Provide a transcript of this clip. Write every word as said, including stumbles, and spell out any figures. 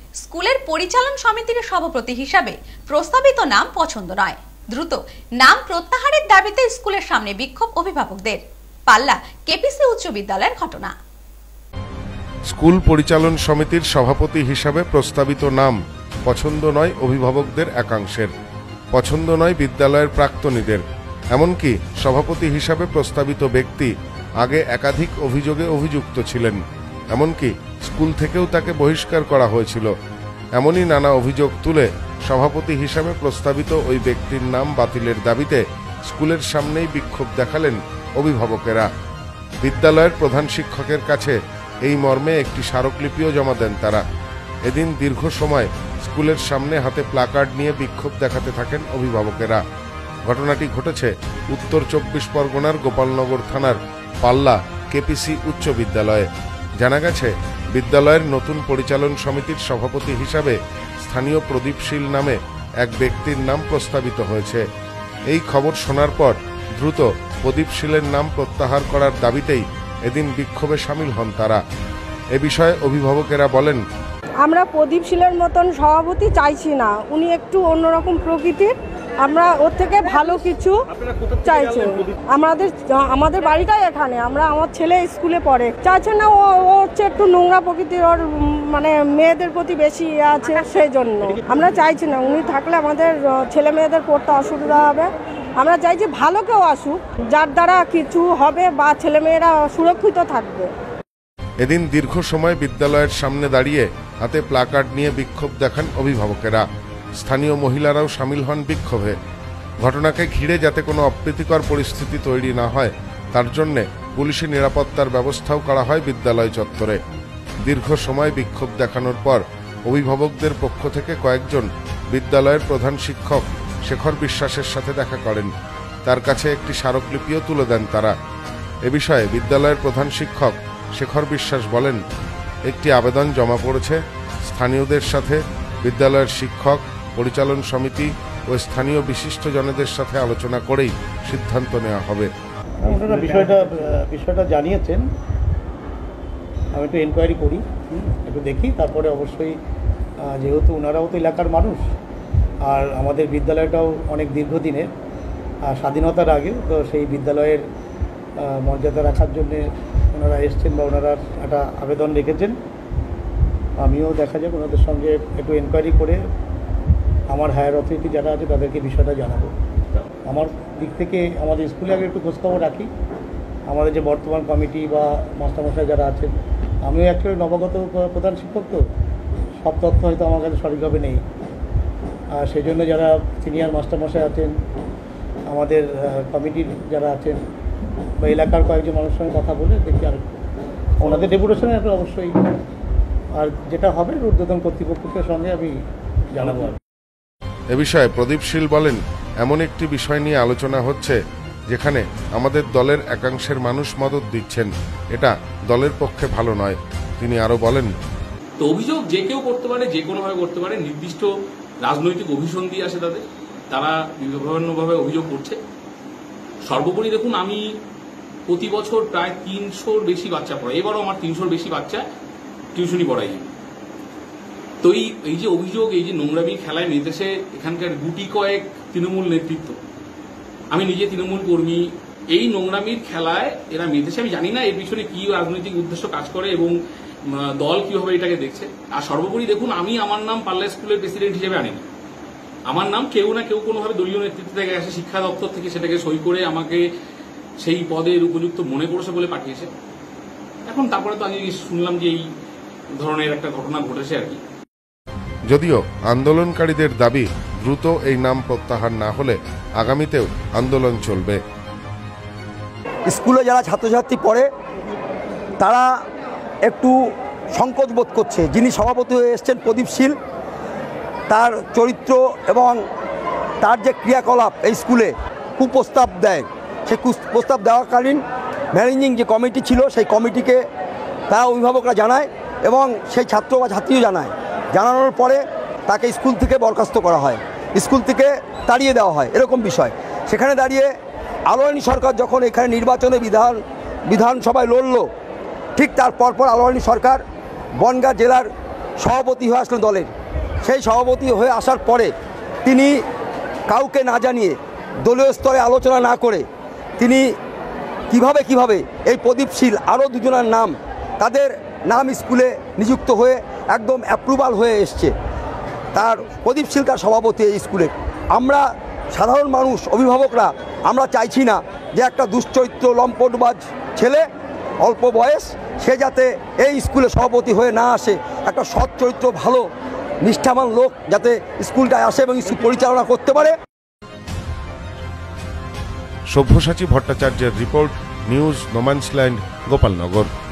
স্কুলের পরিচালন সমিতির সভাপতি হিসাবে প্রস্তাবিত নাম পছন্দ নয়। দ্রুত নাম প্রত্যাহারের দাবিতে স্কুলের সামনে বিক্ষোভ অভিভাবকদের। পাল্লা কেপিসি উচ্চ বিদ্যালয়ের ঘটনা। স্কুল পরিচালন সমিতির সভাপতি হিসাবে প্রস্তাবিত নাম পছন্দ নয় অভিভাবকদের একাংশের, পছন্দ নয় বিদ্যালয়ের প্রাক্তনীদের। এমনকি সভাপতি হিসাবে প্রস্তাবিত ব্যক্তি আগে একাধিক অভিযোগে অভিযুক্ত ছিলেন, এমনকি স্কুল থেকেও তাকে বহিষ্কার করা হয়েছিল। এমনই নানা অভিযোগ তুলে সভাপতি হিসাবে প্রস্তাবিত ওই ব্যক্তির নাম বাতিলের দাবিতে স্কুলের সামনেই বিক্ষোভ দেখালেন অভিভাবকেরা। বিদ্যালয়ের প্রধান শিক্ষকের কাছে এই মর্মে একটি স্মারকলিপিও জমা দেন তারা। এদিন দীর্ঘ সময় স্কুলের সামনে হাতে প্লাকার্ড নিয়ে বিক্ষোভ দেখাতে থাকেন অভিভাবকেরা। ঘটনাটি ঘটেছে উত্তর চব্বিশ পরগনার গোপালনগর থানার পাল্লা কেপিসি উচ্চ বিদ্যালয়ে। জানা গেছে, বিদ্যালয়ের নতুন পরিচালন সমিতির সভাপতি হিসাবে স্থানীয় প্রদীপশীল নামে এক ব্যক্তির নাম প্রস্তাবিত হয়েছে। এই খবর শোনার পর দ্রুত প্রদীপশীলের নাম প্রত্যাহার করার দাবিতেই এদিন বিক্ষোভে সামিল হন তারা। এ বিষয়ে অভিভাবকেরা বলেন, আমরা প্রদীপশীলের মতন সভাপতি চাইছি না, উনি একটু অন্যরকম প্রকৃতির, আমরা ওর থেকে ভালো কিছু চাইছি। আমাদের আমাদের বাড়িটাই এখানে, আমরা আমার ছেলে স্কুলে পড়ে, চাইছে না ও হচ্ছে একটু নোংরা প্রকৃতির, ওর মানে মেয়েদের প্রতি বেশি ইয়ে আছে, সেই জন্য আমরা চাইছি না উনি থাকলে আমাদের ছেলে মেয়েদের পড়তে অসুবিধা হবে। আমরা চাইছি ভালো কেউ আসুক, যার দ্বারা কিছু হবে বা ছেলেমেয়েরা সুরক্ষিত থাকবে। এদিন দীর্ঘ সময় বিদ্যালয়ের সামনে দাঁড়িয়ে হাতে প্লাকার্ড নিয়ে বিক্ষোভ দেখান অভিভাবকেরা। স্থানীয় মহিলারাও সামিল হন বিক্ষোভে। ঘটনাকে ঘিরে যাতে কোনো অপ্রীতিকর পরিস্থিতি তৈরি না হয় তার জন্য পুলিশি নিরাপত্তার ব্যবস্থাও করা হয় বিদ্যালয় চত্বরে। দীর্ঘ সময় বিক্ষোভ দেখানোর পর অভিভাবকদের পক্ষ থেকে কয়েকজন বিদ্যালয়ের প্রধান শিক্ষক শেখর বিশ্বাসের সাথে দেখা করেন। তার কাছে একটি স্মারকলিপিও তুলে দেন তারা। এ বিষয়ে বিদ্যালয়ের প্রধান শিক্ষক শেখর বিশ্বাস বলেন, একটি আবেদন জমা পড়েছে। স্থানীয়দের সাথে বিদ্যালয়ের শিক্ষক, পরিচালন সমিতি ও স্থানীয় বিশিষ্টজনদের সাথে আলোচনা করেই সিদ্ধান্ত নেওয়া হবে। আপনারা বিষয়টা বিষয়টা জানিয়েছেন, আমি একটু এনকোয়ারি করি, একটু দেখি, তারপরে অবশ্যই যেহেতু ওনারাও তো এলাকার মানুষ আর আমাদের বিদ্যালয়টাও অনেক দীর্ঘদিনের, স্বাধীনতার আগে, তো সেই বিদ্যালয়ের মর্যাদা রাখার জন্যে ওনারা এসছেন বা ওনারা একটা আবেদন রেখেছেন। আমিও দেখা যাক ওনাদের সঙ্গে একটু এনকোয়ারি করে আমার হায়ার অথরিটি যারা আছে তাদেরকে বিষয়টা জানাবো। আমার দিক থেকে আমাদের স্কুলে আগে একটু খোঁজখবর রাখি, আমাদের যে বর্তমান কমিটি বা মাস্টারমশাই যারা আছেন, আমিও অ্যাকচুয়ালি নবাগত প্রধান শিক্ষক, তো সব তথ্য হয়তো আমার কাছে সঠিকভাবে নেই। আর সেই জন্য যারা সিনিয়র মাস্টারমশাই আছেন, আমাদের কমিটির যারা আছেন বা এলাকার কয়েকজন মানুষের সঙ্গে কথা বলে দেখি, আর ওনাদের ডেপুটেশনে একটা অবশ্যই, আর যেটা হবে ঊর্ধ্বতন কর্তৃপক্ষের সঙ্গে আমি জানাবো। এ বিষয়ে প্রদীপশীল বলেন, এমন একটি বিষয় নিয়ে আলোচনা হচ্ছে যেখানে আমাদের দলের একাংশের মানুষ মদত দিচ্ছেন, এটা দলের পক্ষে ভালো নয়। তিনি আরো বলেন, তো অভিযোগ যে কেউ করতে পারে, যে কোনোভাবে করতে পারে, নির্দিষ্ট রাজনৈতিক অভিসন্ধি আছে তাদের, তারা বিভিন্নভাবে অভিযোগ করছে। সর্বোপরি দেখুন, আমি প্রতি বছর প্রায় তিনশোর বেশি বাচ্চা পড়াই, এবারও আমার তিনশোর বেশি বাচ্চা টিউশনি পড়াই। তো এই যে অভিযোগ, এই যে নোংরামি খেলায় মেতেছে এখানকার গুটি কয়েক তৃণমূল নেতৃত্ব, আমি নিজে তৃণমূল কর্মী, এই নোংরামির খেলায় এরা মেতেছে। আমি জানি না এর পিছনে কি রাজনৈতিক উদ্দেশ্য কাজ করে এবং দল কিভাবে এটাকে দেখছে। আর সর্বোপরি দেখুন, আমি আমার নাম পাল্লা স্কুলের প্রেসিডেন্ট হিসেবে আনিনি, আমার নাম কেউ না কেউ কোনোভাবে দলীয় নেতৃত্ব থেকে আসে, শিক্ষা দপ্তর থেকে সেটাকে সই করে আমাকে সেই পদের উপযুক্ত মনে করেছে বলে পাঠিয়েছে। এখন তারপরে তো আমি শুনলাম যে এই ধরনের একটা ঘটনা ঘটেছে আর কি। যদিও আন্দোলনকারীদের দাবি, দ্রুত এই নাম প্রত্যাহার না হলে আগামীতেও আন্দোলন চলবে। স্কুলে যারা ছাত্রছাত্রী পড়ে তারা একটু সংকোচ বোধ করছে। যিনি সভাপতি হয়ে এসছেন প্রদীপশীল, তার চরিত্র এবং তার যে ক্রিয়াকলাপ এই স্কুলে কুপ্রস্তাব দেয়, সেই কুপ্রস্তাব দেওয়াকালীন ম্যানেজিং যে কমিটি ছিল সেই কমিটিকে তারা অভিভাবকরা জানায় এবং সেই ছাত্র বা ছাত্রীও জানায়। জানানোর পরে তাকে স্কুল থেকে বরখাস্ত করা হয়, স্কুল থেকে তাড়িয়ে দেওয়া হয়, এরকম বিষয়। সেখানে দাঁড়িয়ে আলোয়ানী সরকার যখন এখানে নির্বাচনে বিধান বিধানসভায় লড়ল, ঠিক তার পরপর আলোয়ানী সরকার বনগাঁ জেলার সভাপতি হয়ে আসলেন দলের। সেই সভাপতি হয়ে আসার পরে তিনি কাউকে না জানিয়ে দলীয় স্তরে আলোচনা না করে তিনি কিভাবে কিভাবে এই প্রদীপশীল আরও দুজনের নাম তাদের নাম স্কুলে নিযুক্ত হয়ে একদম অ্যাপ্রুভাল হয়ে এসছে। তার প্রদীপশীলকার সভাপতি এই স্কুলের। আমরা সাধারণ মানুষ অভিভাবকরা আমরা চাইছি না যে একটা দুশ্চরিত্র লম্পটবাজ ছেলে অল্প বয়স সে যাতে এই স্কুলে সভাপতি হয়ে না আসে, একটা সৎ চরিত্র ভালো নিষ্ঠাবান লোক যাতে স্কুলটায় আসে এবং স্কুল পরিচালনা করতে পারে। সব্যসাচী ভট্টাচার্যের রিপোর্ট, নিউজ নোম্যান্সল্যান্ড, গোপালনগর।